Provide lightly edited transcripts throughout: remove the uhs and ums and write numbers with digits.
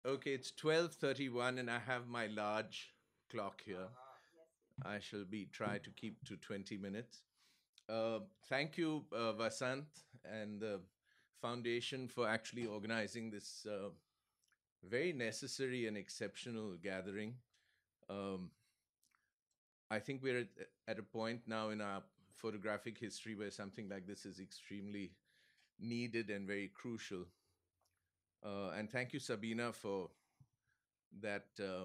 Okay, it's 12:31 and I have my large clock here. I shall be try to keep to 20 minutes. Thank you, Vasant and the foundation for actually organizing this very necessary and exceptional gathering. Um, I think we're at a point now in our photographic history where something like this is extremely needed and very crucial. And thank you, Sabina, for that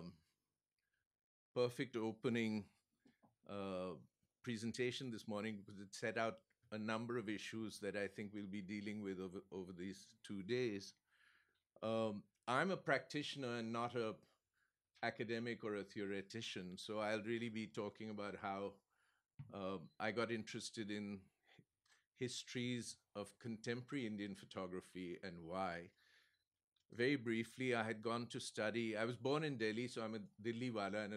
perfect opening uh, presentation this morning because it set out a number of issues that I think we'll be dealing with over these 2 days. I'm a practitioner and not a academic or a theoretician, so I'll really be talking about how I got interested in histories of contemporary Indian photography and why. Very briefly, I had gone to study. I was born in Delhi, so I'm a Delhi wala, and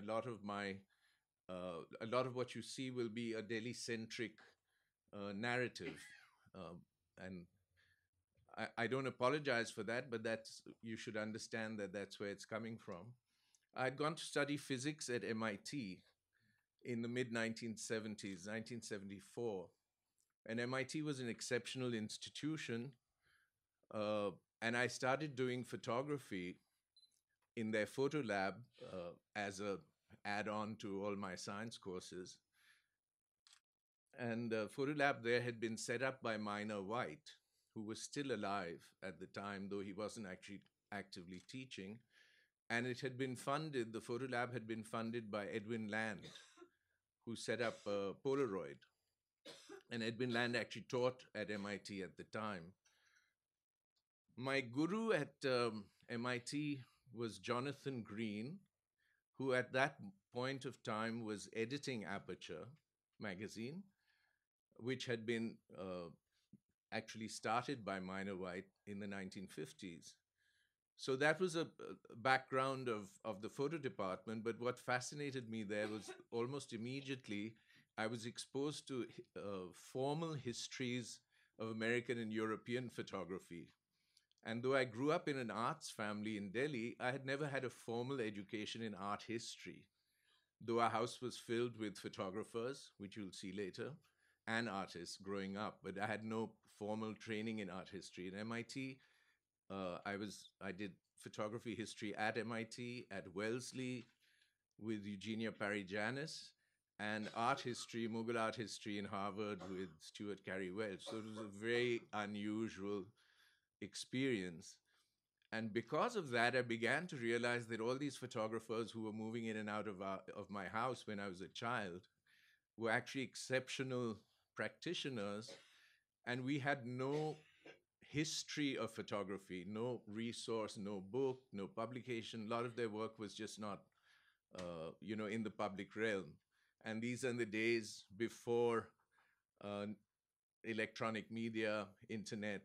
a lot of what you see will be a Delhi-centric narrative, and I don't apologize for that, but that's you should understand that that's where it's coming from. I had gone to study physics at MIT in the mid 1970s, 1974, and MIT was an exceptional institution, uh, and I started doing photography in their photo lab as a add-on to all my science courses. And Photo Lab there had been set up by Minor White, who was still alive at the time, though he wasn't actually actively teaching. And it had been funded, the Photo Lab had been funded by Edwin Land, who set up Polaroid. And Edwin Land actually taught at MIT at the time. My guru at MIT was Jonathan Green, who at that point of time was editing Aperture magazine, which had been actually started by Minor White in the 1950s. So that was a background of the photo department. But what fascinated me there was almost immediately I was exposed to formal histories of American and European photography. And though I grew up in an arts family in Delhi, I had never had a formal education in art history, though our house was filled with photographers, which you'll see later, and artists growing up. But I had no formal training in art history. At MIT, I did photography history at MIT, at Wellesley, with Eugenia Parijanis, and art history, Mughal art history in Harvard with Stuart Cary Welch. So it was a very unusual experience. And because of that, I began to realize that all these photographers who were moving in and out of my house when I was a child were actually exceptional practitioners. And we had no history of photography, no resource, no book, no publication. A lot of their work was just not, in the public realm. And these are the days before uh, electronic media, internet,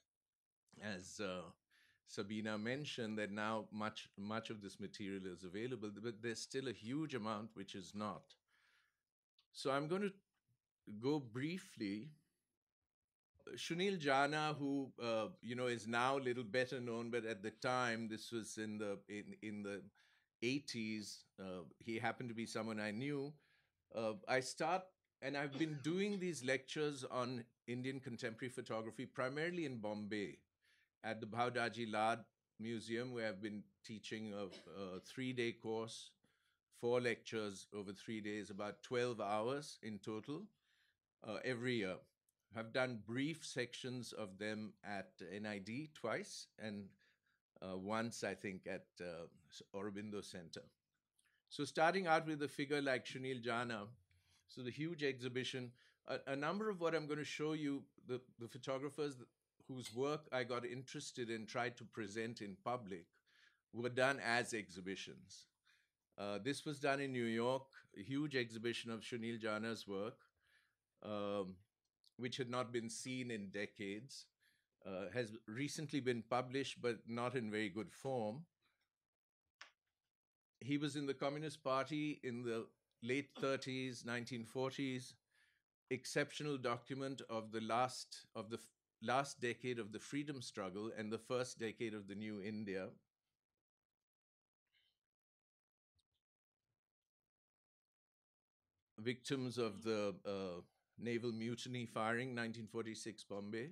as Sabina mentioned, that now much of this material is available, but there's still a huge amount which is not. So I'm going to go briefly. Sunil Jana, who is now a little better known, but at the time, this was in the 80s. He happened to be someone I knew. And I've been doing these lectures on Indian contemporary photography primarily in Bombay at the Bhaudaji Lad Museum, where I've been teaching a 3-day course, 4 lectures over 3 days, about 12 hours in total, every year. I've done brief sections of them at NID twice, and once, I think, at Aurobindo Center. So starting out with a figure like Sunil Jana, so the huge exhibition, a number of what I'm going to show you, the photographers whose work I got interested in, tried to present in public, were done as exhibitions. This was done in New York, a huge exhibition of Sunil Jana's work, which had not been seen in decades, has recently been published, but not in very good form. He was in the Communist Party in the late 30s, 1940s, exceptional document of the last decade of the freedom struggle and the first decade of the new India. victims of the naval mutiny firing, 1946 Bombay.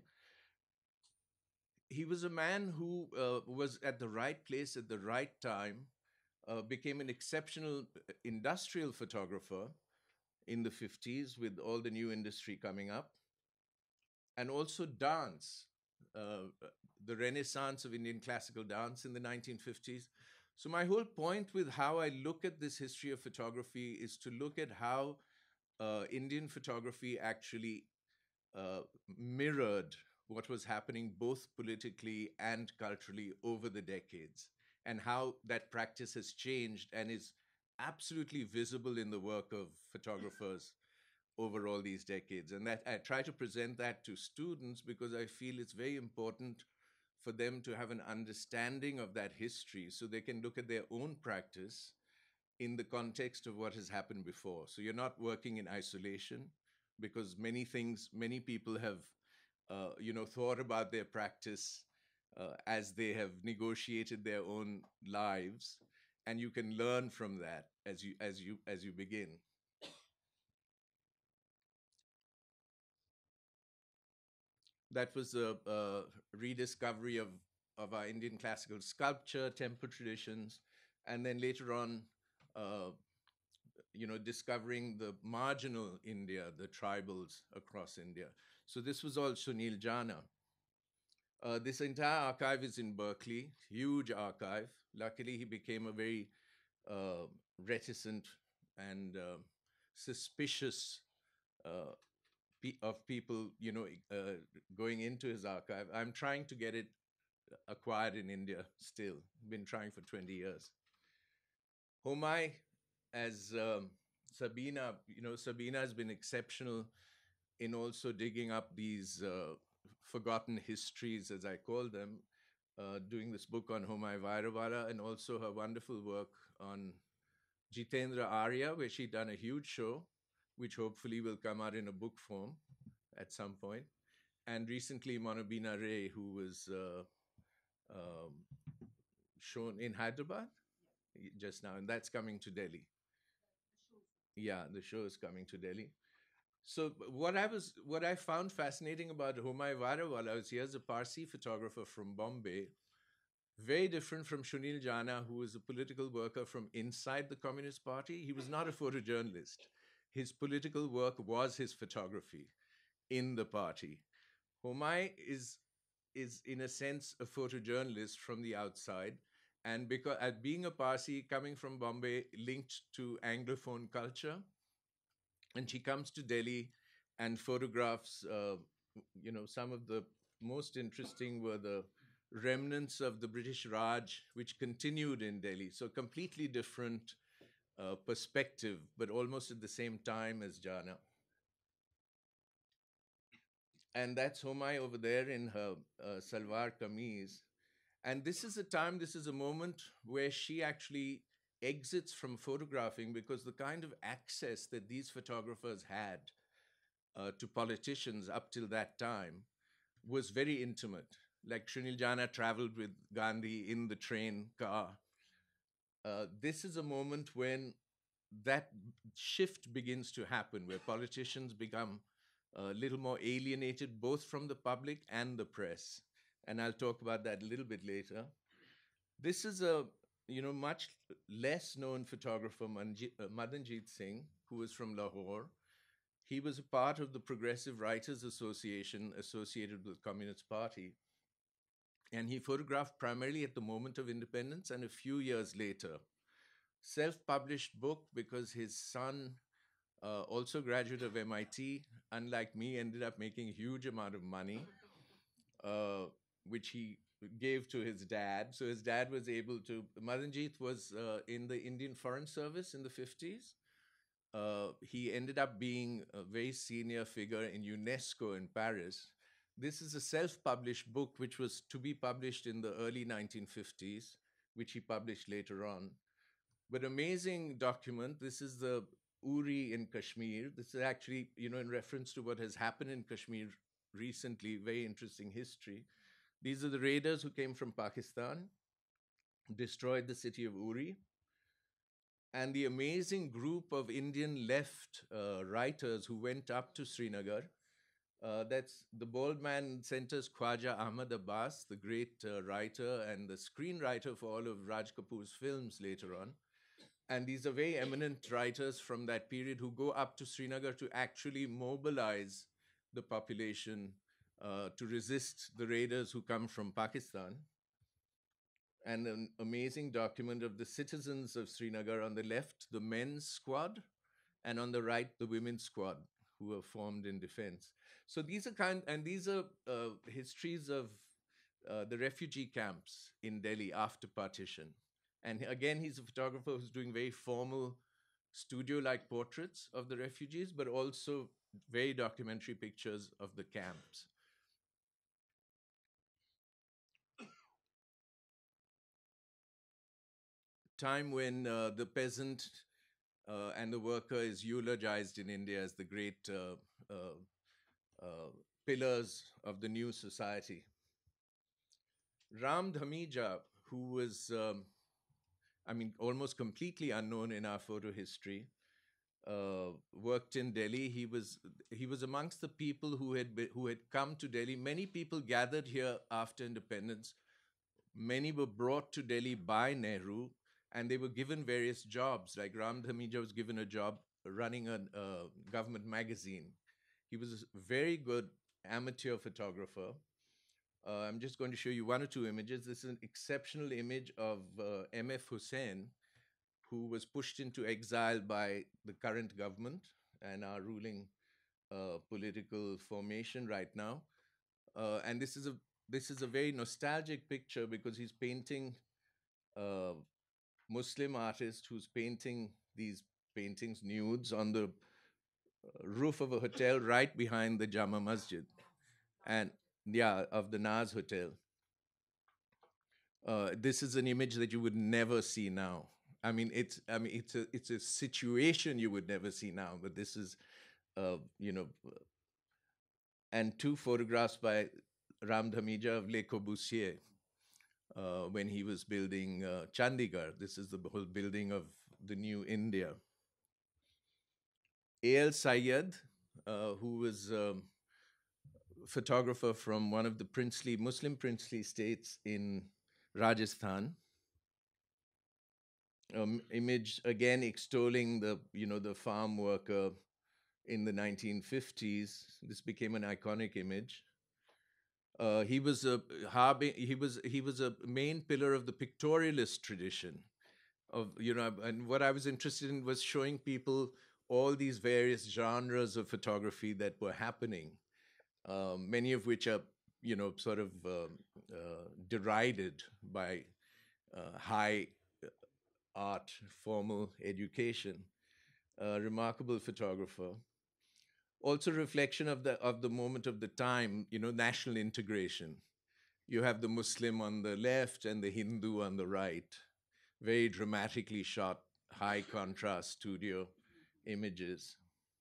He was a man who was at the right place at the right time, became an exceptional industrial photographer in the 50s with all the new industry coming up, and also dance, uh, the renaissance of Indian classical dance in the 1950s. So, my whole point with how I look at this history of photography is to look at how Indian photography actually uh, mirrored what was happening both politically and culturally over the decades, and how that practice has changed and is absolutely visible in the work of photographers over all these decades. And that I try to present that to students because I feel it's very important for them to have an understanding of that history so they can look at their own practice in the context of what has happened before. So you're not working in isolation, because many things, many people have, thought about their practice as they have negotiated their own lives, and you can learn from that as you begin. That was a rediscovery of our Indian classical sculpture, temple traditions, and then later on, uh, discovering the marginal India, the tribals across India. So this was all Sunil Jana. This entire archive is in Berkeley, huge archive. Luckily, he became a very uh, reticent and suspicious uh, of people, going into his archive. I'm trying to get it acquired in India still. Been trying for 20 years. Homai, as Sabina, Sabina has been exceptional in also digging up these forgotten histories, as I call them, doing this book on Homai Vairavara, and also her wonderful work on Jitendra Arya, where she'd done a huge show, which hopefully will come out in a book form at some point. And recently, Monobina Ray, who was um, shown in Hyderabad just now, and that's coming to Delhi. Yeah, the show is coming to Delhi. So what I found fascinating about Homai Varawala was, here's a Parsi photographer from Bombay, very different from Shunil Jana, who was a political worker from inside the Communist Party. He was not a photojournalist. His political work was his photography in the party. Homai is in a sense a photojournalist from the outside, and because at being a Parsi coming from Bombay, linked to Anglophone culture, and she comes to Delhi and photographs. Some of the most interesting were the remnants of the British Raj, which continued in Delhi. So completely different perspective, but almost at the same time as Jana. And that's Homai over there in her salwar kameez. And this is a time, this is a moment where she actually exits from photographing, because the kind of access that these photographers had to politicians up till that time was very intimate. Like Srinil Jana traveled with Gandhi in the train car. This is a moment when that shift begins to happen, where politicians become a little more alienated, both from the public and the press. And I'll talk about that a little bit later. This is a much less known photographer, Madanjit Singh, who was from Lahore. He was a part of the Progressive Writers Association associated with the Communist Party. And he photographed primarily at the moment of independence and a few years later. Self-published book, because his son, also graduate of MIT, unlike me, ended up making a huge amount of money, uh, which he gave to his dad. So his dad was able to. Madanjit was in the Indian Foreign Service in the 50s. He ended up being a very senior figure in UNESCO in Paris. This is a self-published book which was to be published in the early 1950s, which he published later on. But amazing document. This is the Uri in Kashmir. This is actually, in reference to what has happened in Kashmir recently, very interesting history. These are the raiders who came from Pakistan, destroyed the city of Uri. and the amazing group of Indian left writers who went up to Srinagar. That's the Bald Man Center's Khwaja Ahmad Abbas, the great writer and the screenwriter for all of Raj Kapoor's films later on. And these are very eminent writers from that period who go up to Srinagar to actually mobilize the population to resist the raiders who come from Pakistan. And an amazing document of the citizens of Srinagar on the left, the men's squad, and on the right, the women's squad, who were formed in defense. So these are histories of the refugee camps in Delhi after partition. And again, he's a photographer who's doing very formal studio like portraits of the refugees, but also very documentary pictures of the camps. Time when the peasant and the worker is eulogized in India as the great uh, pillars of the new society. Ram Dhamija, who was, almost completely unknown in our photo history, worked in Delhi. He was amongst the people who had come to Delhi. Many people gathered here after independence. Many were brought to Delhi by Nehru, and they were given various jobs. Like Ram Dhamija was given a job running a government magazine. He was a very good amateur photographer. I'm just going to show you one or two images. This is an exceptional image of M.F. Hussain, who was pushed into exile by the current government and our ruling political formation right now. And this is a very nostalgic picture because he's painting a Muslim artist who's painting these paintings nudes on the roof of a hotel right behind the Jama Masjid, and yeah, of the Naz Hotel. This is an image that you would never see now. It's a situation you would never see now. But this is, you know, and two photographs by Ram Dhamija of Le Corbusier when he was building Chandigarh. This is the whole building of the new India. A.L. Syed, who was photographer from one of the Muslim princely states in Rajasthan. Image again extolling the farm worker in the 1950s. This became an iconic image. He was a main pillar of the pictorialist tradition and what I was interested in was showing people all these various genres of photography that were happening, many of which are sort of derided by high art, formal education. Remarkable photographer. Also, reflection of the moment of the time. National integration. You have the Muslim on the left and the Hindu on the right. Very dramatically shot, high contrast studio images.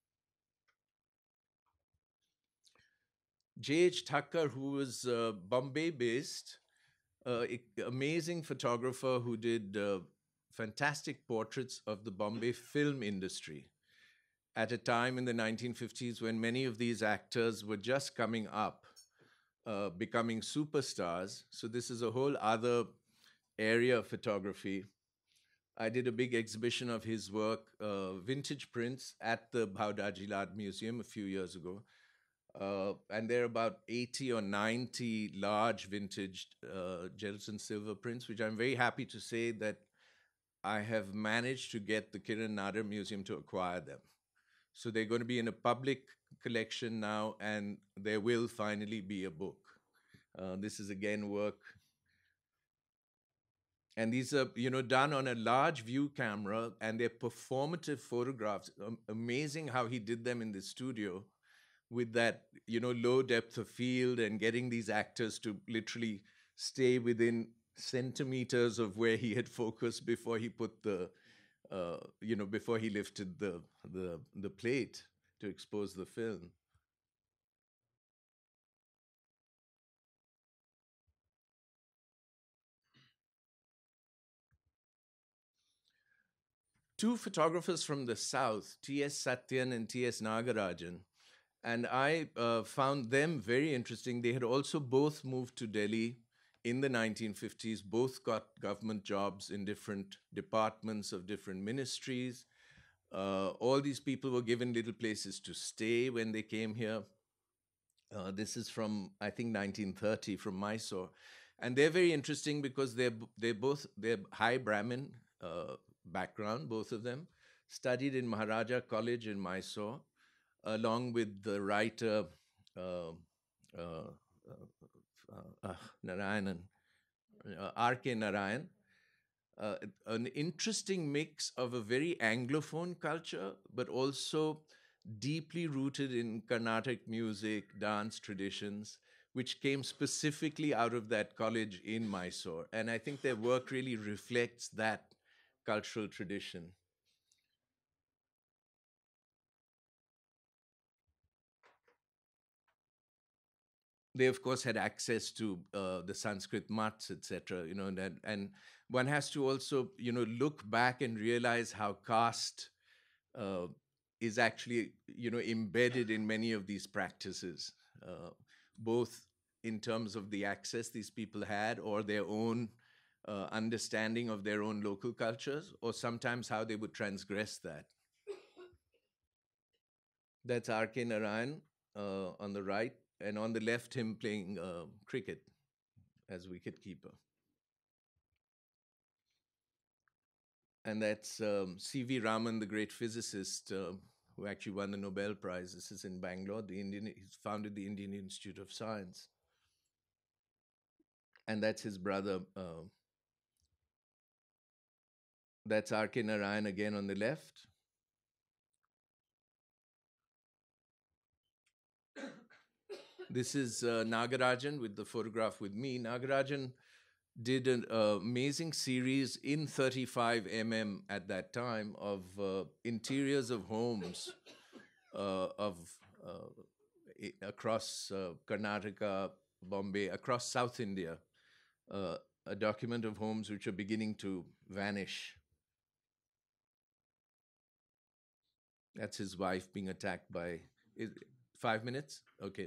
J.H. Thakkar, who was Bombay based, amazing photographer who did fantastic portraits of the Bombay film industry at a time in the 1950s when many of these actors were just coming up, becoming superstars. So this is a whole other area of photography. I did a big exhibition of his work, vintage prints, at the Bhawdaji Museum a few years ago. And there are about 80 or 90 large vintage gelatin silver prints, which I'm very happy to say that I have managed to get the Kiran Nadar Museum to acquire them. So they're going to be in a public collection now, and there will finally be a book. This is again work. And these are, done on a large view camera, and they're performative photographs. Amazing how he did them in the studio with that, low depth of field and getting these actors to literally stay within centimeters of where he had focused before he put before he lifted the plate to expose the film. two photographers from the South, T.S. Satyan and T.S. Nagarajan. And I found them very interesting. They had also both moved to Delhi in the 1950s, both got government jobs in different departments of different ministries. All these people were given little places to stay when they came here. This is from, I think, 1930, from Mysore. And they're very interesting because they're high Brahmin background, both of them, studied in Maharaja College in Mysore, along with the writer Narayanan, R.K. Narayan. An interesting mix of a very Anglophone culture, but also deeply rooted in Carnatic music, dance traditions, which came specifically out of that college in Mysore. And I think their work really reflects that cultural tradition. They, of course, had access to the Sanskrit mats, etc. And one has to also, look back and realize how caste uh, is actually, embedded in many of these practices, both in terms of the access these people had or their own understanding of their own local cultures, or sometimes how they would transgress that. That's R.K. Narayan on the right, and on the left, him playing cricket as wicketkeeper. And that's C.V. Rahman, the great physicist, who actually won the Nobel Prize. This is in Bangalore. He's founded the Indian Institute of Science. And that's his brother. That's R.K. Narayan again on the left. This is Nagarajan with the photograph with me. Nagarajan did an amazing series in 35 at that time of interiors of homes across Karnataka, Bombay, across South India. A document of homes which are beginning to vanish. That's his wife being attacked by 5 minutes? Okay.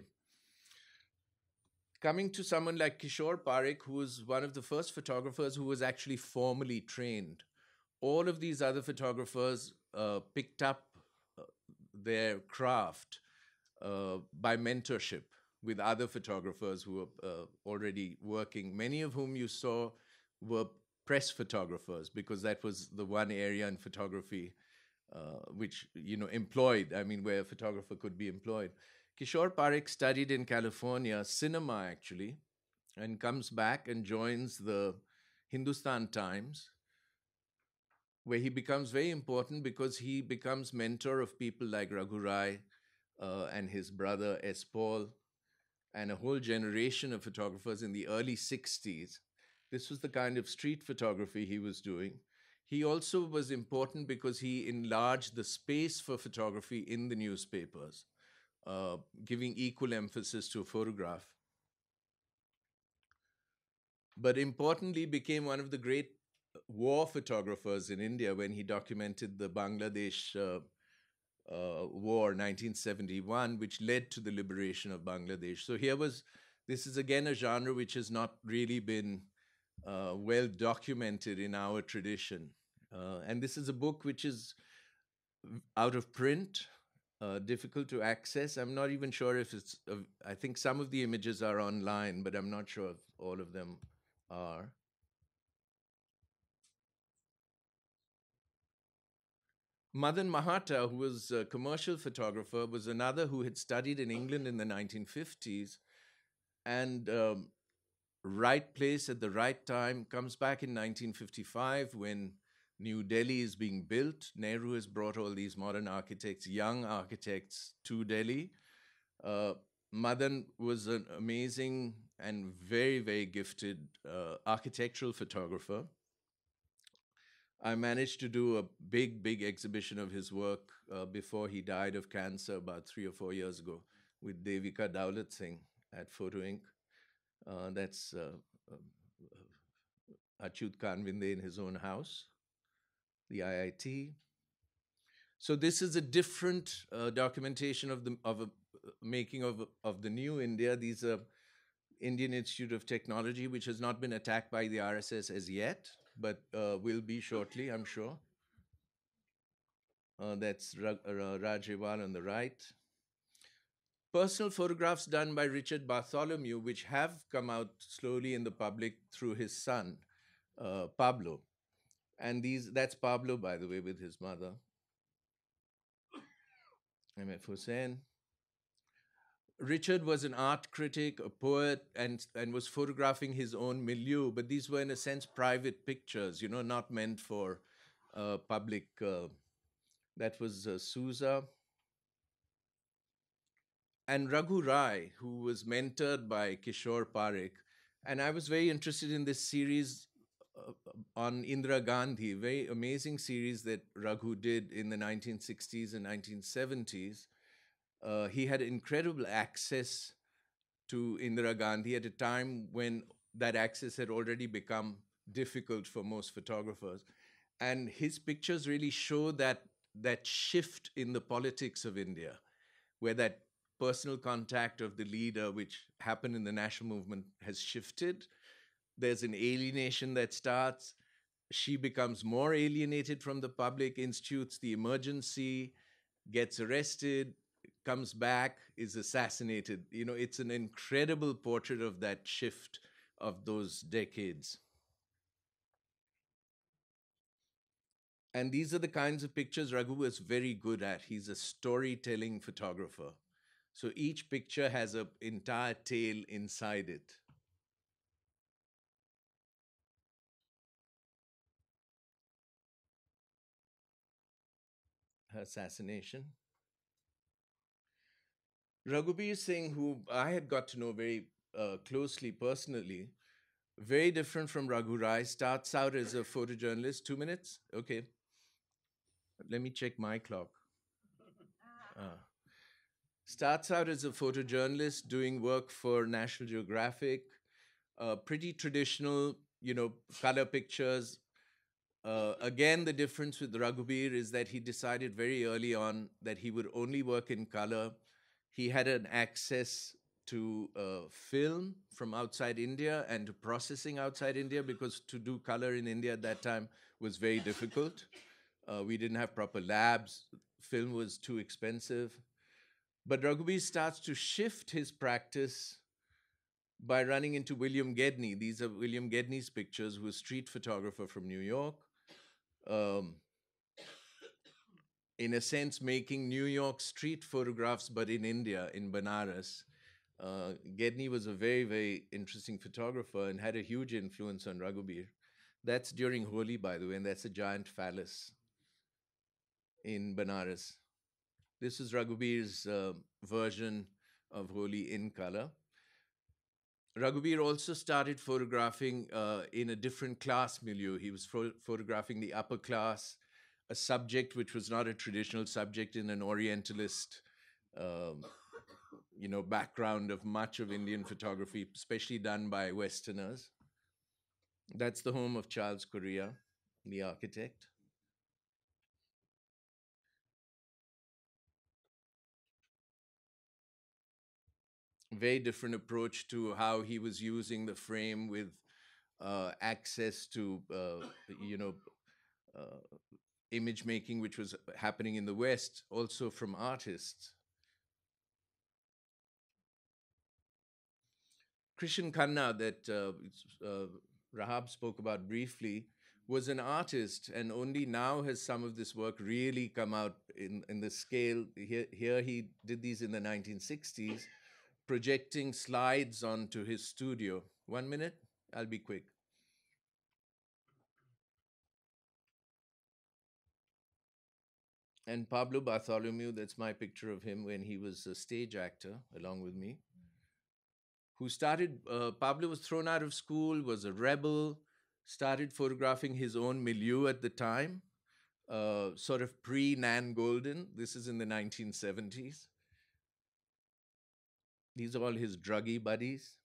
Coming to someone like Kishore Parekh, who was one of the first photographers who was actually formally trained. All of these other photographers picked up their craft by mentorship with other photographers who were already working, many of whom you saw were press photographers, because that was the one area in photography which, where a photographer could be employed. Kishore Parekh studied in California, cinema actually, and comes back and joins the Hindustan Times, where he becomes very important because he becomes mentor of people like Raghu Rai and his brother S. Paul, and a whole generation of photographers in the early 60s. This was the kind of street photography he was doing. He also was important because he enlarged the space for photography in the newspapers, giving equal emphasis to a photograph. But importantly, became one of the great war photographers in India when he documented the Bangladesh war, 1971, which led to the liberation of Bangladesh. So this is again a genre which has not really been well documented in our tradition. And this is a book which is out of print, difficult to access. I'm not even sure if it's, I think some of the images are online, but I'm not sure if all of them are. Madan Mahata, who was a commercial photographer, was another who had studied in England in the 1950s, and right place at the right time, comes back in 1955 when New Delhi is being built. Nehru has brought all these modern architects, young architects, to Delhi. Madan was an amazing and very, very gifted architectural photographer. I managed to do a big, big exhibition of his work before he died of cancer about 3 or 4 years ago with Devika Dowlat Singh at Photo Inc. That's Achyut Kanvinde in his own house, the IIT. So this is a different documentation of the of a making of the new India. These are Indian Institute of Technology, which has not been attacked by the RSS as yet, but will be shortly, I'm sure. That's Raj Riwal on the right. Personal photographs done by Richard Bartholomew, which have come out slowly in the public through his son, Pablo. And that's Pablo, by the way, with his mother, MF Hussain. Richard was an art critic, a poet, and was photographing his own milieu, but these were, in a sense, private pictures, not meant for public. That was Souza. And Raghu Rai, who was mentored by Kishore Parekh. And I was very interested in this series on Indira Gandhi, very amazing series that Raghu did in the 1960s and 1970s. He had incredible access to Indira Gandhi at a time when that access had already become difficult for most photographers. And his pictures really show that shift in the politics of India, where that personal contact of the leader, which happened in the national movement, has shifted. There's an alienation that starts. She becomes more alienated from the public, institutes the emergency, gets arrested, comes back, is assassinated. It's an incredible portrait of that shift of those decades. And these are the kinds of pictures Raghu is very good at. He's a storytelling photographer. So each picture has an entire tale inside it. Assassination. Raghuveer Singh, who I had got to know very closely personally, very different from Raghu Rai, starts out as a photojournalist. 2 minutes? Okay. Let me check my clock. Ah. Starts out as a photojournalist doing work for National Geographic, pretty traditional, color pictures. Again, the difference with Raghuveer is that he decided very early on that he would only work in color. He had an access to film from outside India and to processing outside India, because to do color in India at that time was very difficult. We didn't have proper labs. Film was too expensive. But Raghuveer starts to shift his practice by running into William Gedney. These are William Gedney's pictures, who was a street photographer from New York. Um, in a sense, making New York street photographs, but in India, in Banaras. Gedney was a very, very interesting photographer and had a huge influence on Raghuveer. That's during Holi, by the way, and that's a giant phallus in Banaras. This is Raghuveer's version of Holi in color. Raghuveer also started photographing in a different class milieu. He was photographing the upper class, a subject which was not a traditional subject in an Orientalist, background of much of Indian photography, especially done by Westerners. That's the home of Charles Correa, the architect. Very different approach to how he was using the frame, with access to, uh, image making, which was happening in the West, also from artists. Krishan Khanna, that Rahab spoke about briefly, was an artist, and only now has some of this work really come out in the scale. Here he did these in the 1960s, projecting slides onto his studio. 1 minute? I'll be quick. And Pablo Bartholomew, that's my picture of him when he was a stage actor along with me, who started, Pablo was thrown out of school, was a rebel, started photographing his own milieu at the time, sort of pre Nan Golden. This is in the 1970s. These are all his druggy buddies.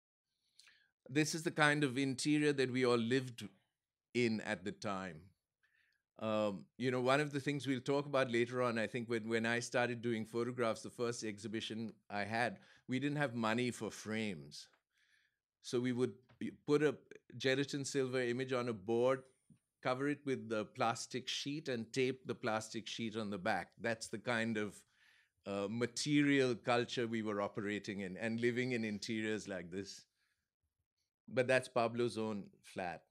This is the kind of interior that we all lived in at the time. One of the things we'll talk about later on, I think when I started doing photographs, the first exhibition I had, we didn't have money for frames. So we would put a gelatin silver image on a board, cover it with the plastic sheet, and tape the plastic sheet on the back. That's the kind of material culture we were operating in and living in interiors like this. But that's Pablo's own flat.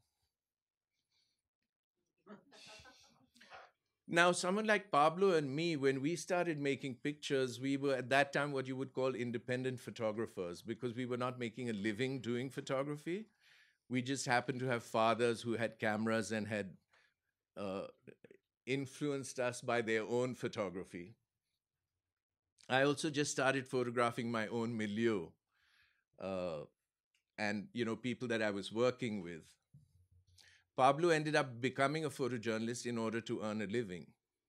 Now, someone like Pablo and me, when we started making pictures, we were at that time what you would call independent photographers because we were not making a living doing photography. We just happened to have fathers who had cameras and had uh, influenced us by their own photography. I also just started photographing my own milieu uh, and people that I was working with. Pablo ended up becoming a photojournalist in order to earn a living.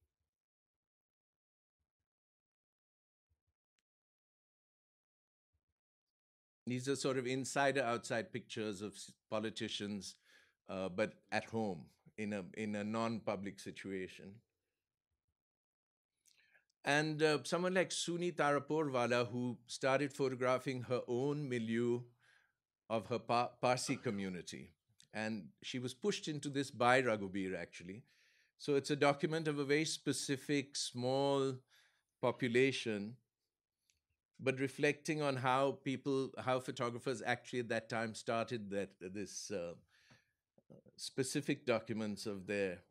These are sort of insider outside pictures of politicians, but at home in a non-public situation. And someone like Suni Taraporwala, who started photographing her own milieu of her Parsi community. And she was pushed into this by Raghubir, actually. So it's a document of a very specific, small population, but reflecting on how photographers actually at that time started this specific documents of their.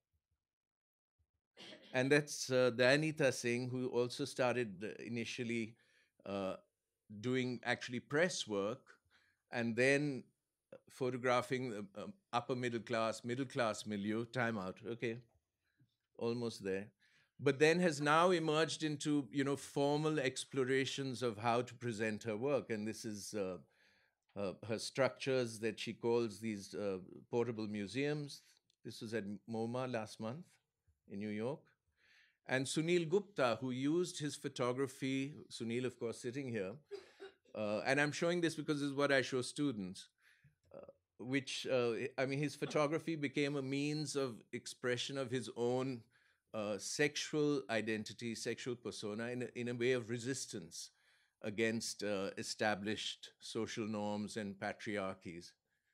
And that's Dayanita Singh, who also started initially uh, doing actually press work and then photographing the upper middle class milieu. Time out. Okay, almost there. But then has now emerged into formal explorations of how to present her work, and this is her structures that she calls these portable museums. This was at MoMA last month in New York. And Sunil Gupta, who used his photography, Sunil, of course, sitting here, and I'm showing this because this is what I show students, which, I mean, his photography became a means of expression of his own sexual identity, sexual persona, in a way of resistance against established social norms and patriarchies.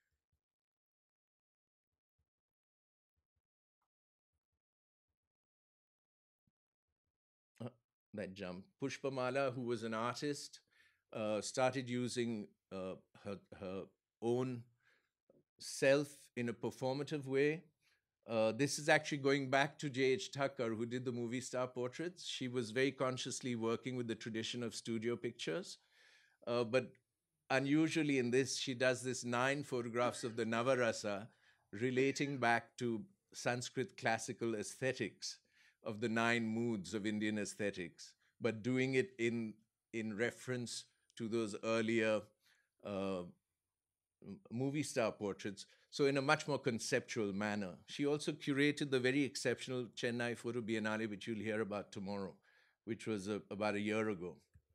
Uh, that jump. Pushpamala, who was an artist, started using her own self in a performative way. This is actually going back to J.H. Thakkar, who did the movie star portraits. She was very consciously working with the tradition of studio pictures. But unusually in this, she does this 9 photographs of the Navarasa relating back to Sanskrit classical aesthetics of the 9 moods of Indian aesthetics, but doing it in reference to those earlier uh, movie star portraits, so in a much more conceptual manner. She also curated the very exceptional Chennai Photo Biennale, which you'll hear about tomorrow, which was about a year ago.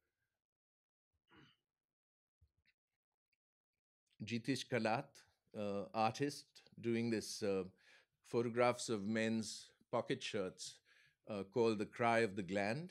Jitish Kalat, artist, doing this photographs of men's pocket shirts called The Cry of the Gland.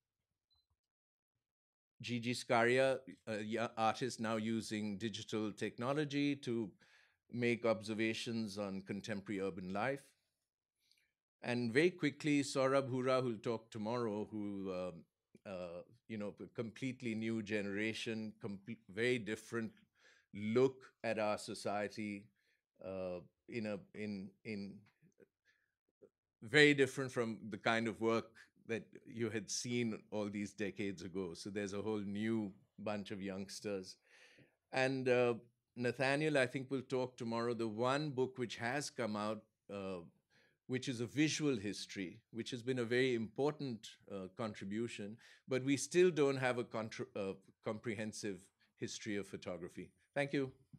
Gigi Scaria, artist now using digital technology to make observations on contemporary urban life. And very quickly, Saurabh Hura, who'll talk tomorrow, who, a completely new generation, very different look at our society, in very different from the kind of work that you had seen all these decades ago. So there's a whole new bunch of youngsters. And Nathaniel, I think, will talk tomorrow. The one book which has come out, which is a visual history, which has been a very important contribution, but we still don't have a comprehensive history of photography. Thank you.